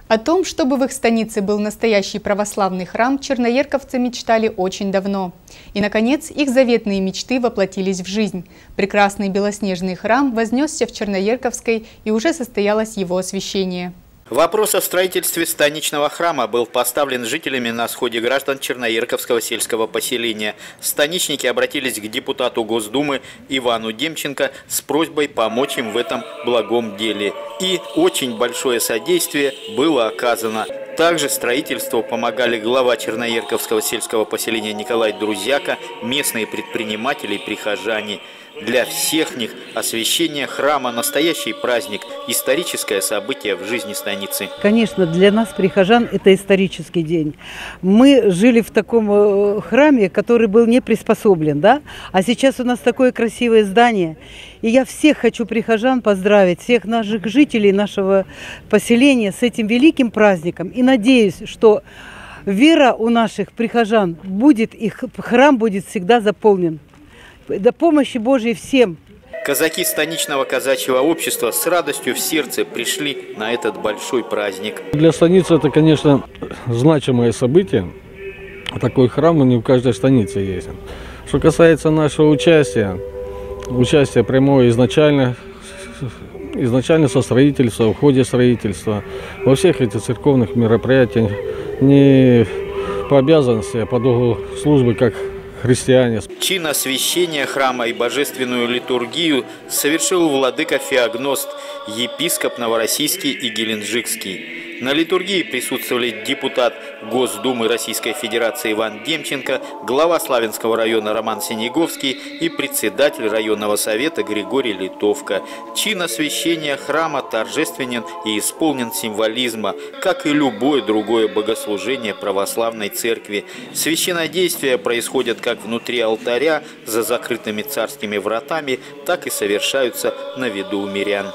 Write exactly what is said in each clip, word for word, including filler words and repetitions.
О том, чтобы в их станице был настоящий православный храм, черноерковцы мечтали очень давно. И, наконец, их заветные мечты воплотились в жизнь. Прекрасный белоснежный храм вознесся в Черноерковской, и уже состоялось его освящение. Вопрос о строительстве станичного храма был поставлен жителями на сходе граждан Черноерковского сельского поселения. Станичники обратились к депутату Госдумы Ивану Демченко с просьбой помочь им в этом благом деле. И очень большое содействие было оказано. Также строительству помогали глава Черноерковского сельского поселения Николай Друзяка, местные предприниматели и прихожане. Для всех них освящение храма – настоящий праздник, историческое событие в жизни станицы. Конечно, для нас, прихожан, это исторический день. Мы жили в таком храме, который был не приспособлен, да? А сейчас у нас такое красивое здание. И я всех хочу, прихожан, поздравить, всех наших жителей нашего поселения с этим великим праздником. И надеюсь, что вера у наших прихожан будет, их храм будет всегда заполнен. До помощи Божьей всем. Казаки станичного казачьего общества с радостью в сердце пришли на этот большой праздник. Для станицы это, конечно, значимое событие. Такой храм не в каждой станице есть. Что касается нашего участия, участия прямое изначально, изначально со строительства, в ходе строительства, во всех этих церковных мероприятиях, не по обязанности, а по долгу службы, как христиане. Чин освящения храма и божественную литургию совершил владыка Феогност, епископ Новороссийский и Геленджикский. На литургии присутствовали депутат Госдумы Российской Федерации Иван Демченко, глава Славянского района Роман Синеговский и председатель районного совета Григорий Литовка. Чин освящения храма торжественен и исполнен символизма, как и любое другое богослужение православной церкви. Священнодействия происходят как внутри алтаря, за закрытыми царскими вратами, так и совершаются на виду у мирян.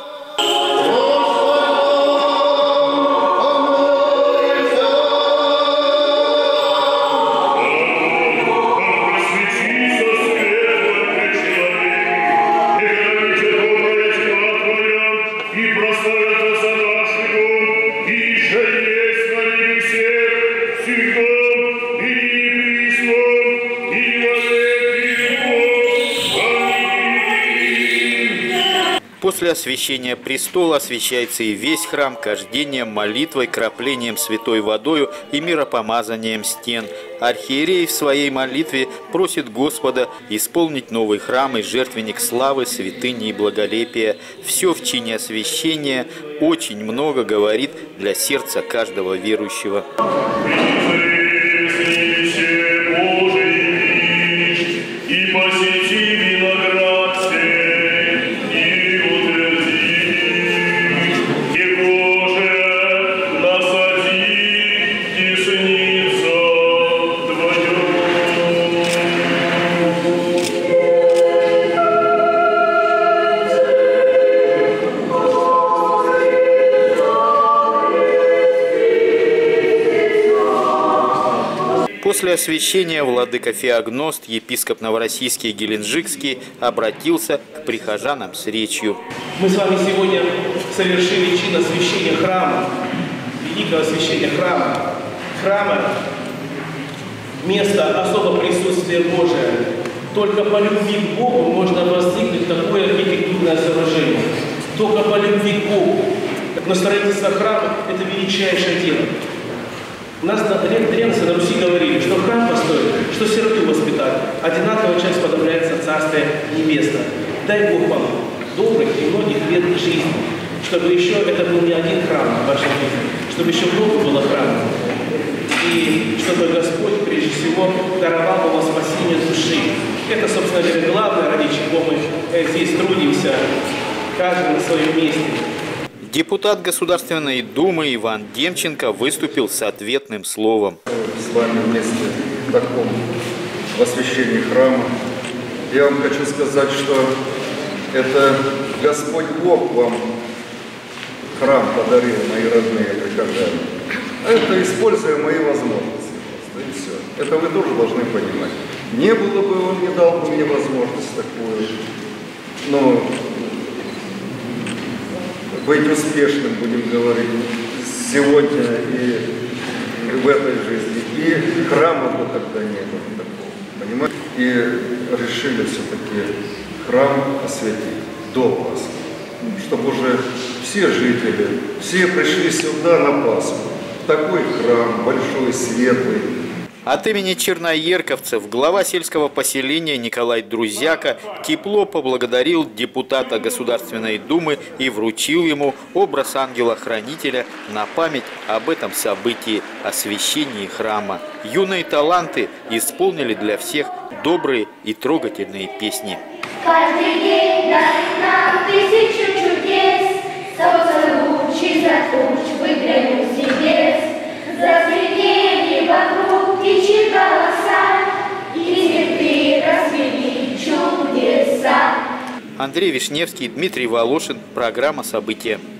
После освящения престола освящается и весь храм кождением, молитвой, краплением святой водою и миропомазанием стен. Архиерей в своей молитве просит Господа исполнить новый храм и жертвенник славы, святыни и благолепия. Все в чине освящения очень много говорит для сердца каждого верующего. После освящения владыка Феогност, епископ Новороссийский и Геленджикский, обратился к прихожанам с речью. Мы с вами сегодня совершили чин освящения храма, великого освящения храма. Храма – место особого присутствия Божия. Только по любви к Богу можно воздвигнуть такое архитектурное сооружение. Только по любви к Богу. Но строительство храма – это величайшее дело. У нас древности на Руси говорили, что храм построить, что сироту воспитать, одинаковая часть подобляется в Царствие Небесное. Дай Бог вам добрых и многих лет жизни, чтобы еще это был не один храм в вашей жизни, чтобы еще много было храмов. И чтобы Господь, прежде всего, даровал вам спасение души. Это, собственно говоря, главное, ради чего мы здесь трудимся, каждый на своем месте. Депутат Государственной Думы Иван Демченко выступил с ответным словом. С вами вместе в таком в освящении храма. Я вам хочу сказать, что это Господь Бог вам храм подарил, мои родные прихожане. А это используя мои возможности. И все. Это вы тоже должны понимать. Не было бы, он не дал бы мне возможность такую. Но быть успешным, будем говорить, сегодня и в этой жизни. И храма бы тогда не было такого, понимаете? И решили все-таки храм осветить до Пасхи, чтобы уже все жители, все пришли сюда на Пасху. Такой храм, большой, светлый. От имени черноерковцев глава сельского поселения Николай Друзяка тепло поблагодарил депутата Государственной Думы и вручил ему образ ангела-хранителя на память об этом событии – освящении храма. Юные таланты исполнили для всех добрые и трогательные песни. Каждый день дарит нам тысячу чудес, солнце лучи за туч выглянул с небес, зазвенели вокруг птичьи голоса, и цветы расцвели чудеса. Андрей Вишневский, Дмитрий Волошин. Программа «События».